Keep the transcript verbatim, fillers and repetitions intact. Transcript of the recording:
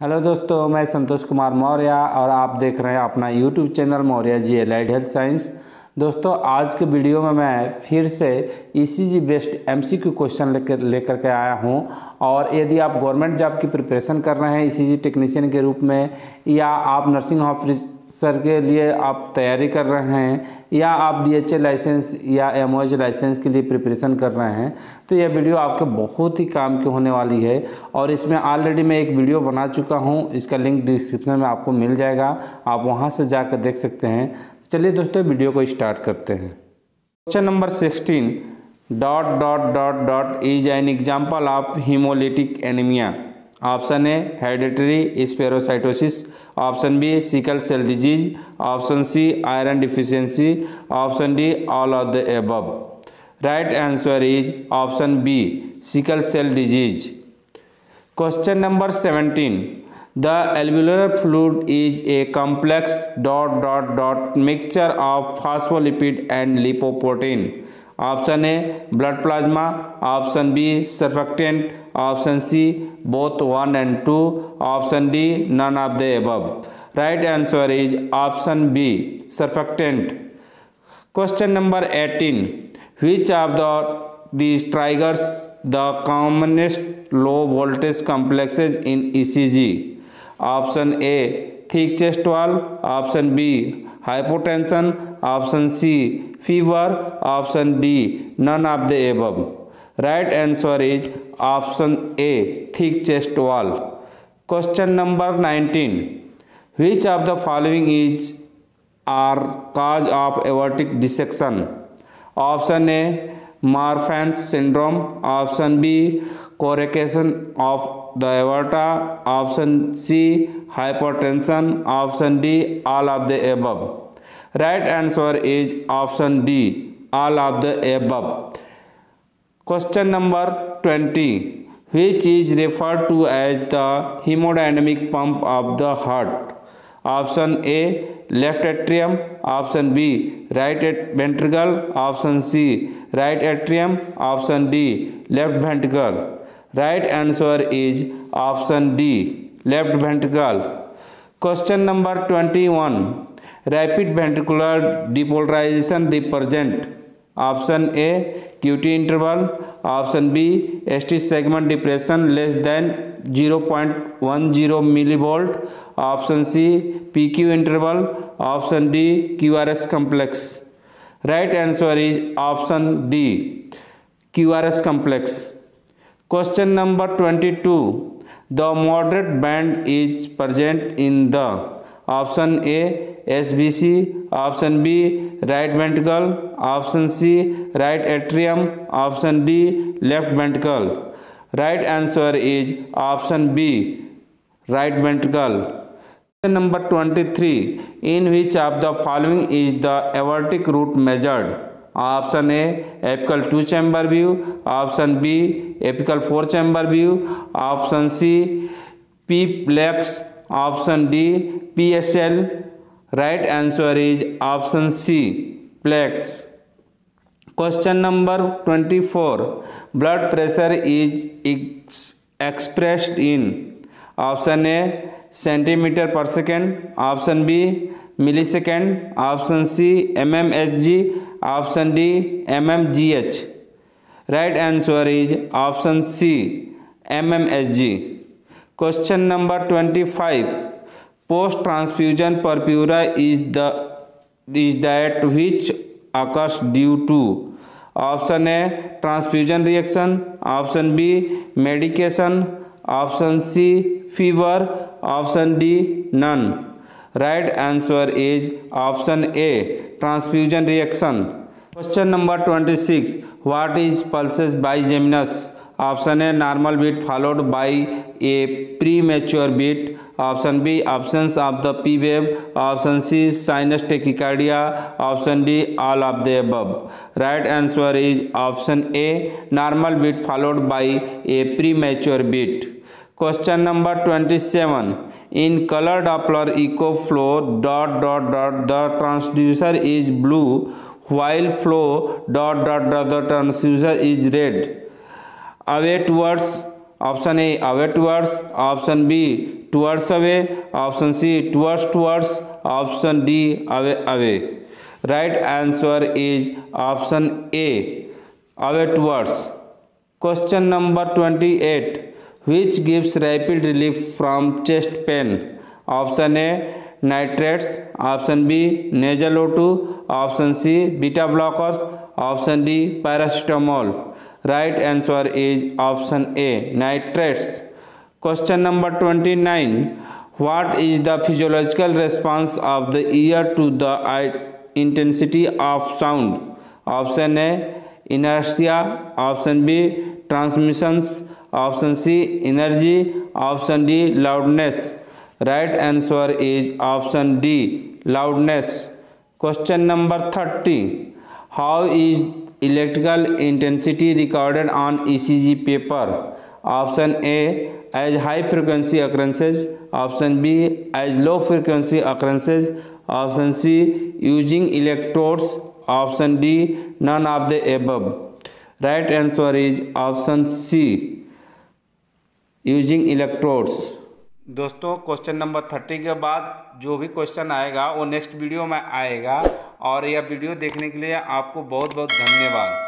Hello दोस्तों, मैं संतोष कुमार मौर्य और आप देख रहे हैं अपना YouTube channel Maurya ji allied health science. दोस्तों, आज के वीडियो में मैं फिर से ईसीजी बेस्ड एमसीक्यू क्वेश्चन लेकर लेकर के आया हूं। और यदि आप गवर्नमेंट जॉब की प्रिपरेशन कर रहे हैं ईसीजी टेक्नीशियन के रूप में, या आप नर्सिंग ऑफिसर के लिए आप तैयारी कर रहे हैं, या आप डीएचए लाइसेंस या एमओएच लाइसेंस के लिए प्रिपरेशन कर रहे हैं, तो यह वीडियो आपके बहुत ही काम की होने वाली है। और इसमें ऑलरेडी मैं एक वीडियो बना चुका हूं, इसका लिंक डिस्क्रिप्शन में आपको मिल जाएगा, आप वहां से जाकर देख सकते हैं। चलिए दोस्तों, वीडियो को स्टार्ट करते हैं। Question number sixteen, dot dot dot dot is an example of haemolytic anaemia. Option A hereditary spherocytosis, option B sickle cell disease, option C iron deficiency, option D all of the above. Right answer is option B sickle cell disease. Question number seventeen, the alveolar fluid is a complex dot dot dot mixture of phospholipid and lipoprotein. Option A blood plasma, option B surfactant, option C both one and two, option D none of the above. Right answer is option B surfactant. Question number eighteen, which of the these triggers the commonest low voltage complexes in E C G? Option A thick chest wall, option B hypotension, option C fever, option D none of the above. Right answer is option A thick chest wall. Question number nineteen, which of the following is are cause of aortic dissection? Option A Marfan's syndrome, option B corrugation of the aorta, option C hypertension, option D all of the above. Right answer is option D all of the above. Question number twenty, which is referred to as the hemodynamic pump of the heart? Option A left atrium, option B right ventricle, option C right atrium, option D left ventricle. Right answer is option D left ventricle. Question number twenty-one, rapid ventricular depolarization represent? Option A Q T interval, option B S T segment depression less than zero point one zero millivolt, option C P Q interval, option D Q R S complex. Right answer is option D Q R S complex. Question number twenty-two, the moderate band is present in the? Option A S B C, option B right ventricle, option C right atrium, option D left ventricle. Right answer is option B right ventricle. Question number twenty-three, in which of the following is the aortic root measured? Option A apical two chamber view, option B apical four chamber view, option C P plex, option D P S L. Right answer is option C plex. Question number twenty-four, blood pressure is ex expressed in? Option A centimeter per second, option B millisecond, option C mmHg, option D mmgh. Right answer is option C mmHg. Question number twenty-five, post transfusion purpura is the is that which occurs due to? Option A transfusion reaction, option B medication, option C fever, option D none. Right answer is option A transfusion reaction. Question number twenty-six, what is pulsus bigeminus? Option A normal beat followed by a premature beat, option B absence of the P wave, option C sinus tachycardia, option D all of the above. Right answer is option A normal beat followed by a premature beat. Question number twenty-seven, in color Doppler echo flow dot dot dot the transducer is blue while flow dot dot dot the transducer is red. Away towards option A away towards, option B towards away, option C towards towards, option D away away. Right answer is option A away towards. Question number twenty eight, which gives rapid relief from chest pain? Option A nitrates, option B nasal O two, option C beta blockers, option D paracetamol. Right answer is option A nitrates. Question number twenty nine, what is the physiological response of the year to the intensity of sound? Option A inertia, option B transmissions, option C energy, option D loudness. Right answer is option D loudness. Question number thirty, how is electrical intensity recorded on ECG paper? Option A as high frequency occurrences, option B as low frequency occurrences, option C using electrodes, option D none of the above. Right answer is option C using electrodes. दोस्तों question number thirty के बाद जो भी question आएगा वो next video में आएगा, और यह वीडियो देखने के लिए आपको बहुत बहुत धन्यवाद।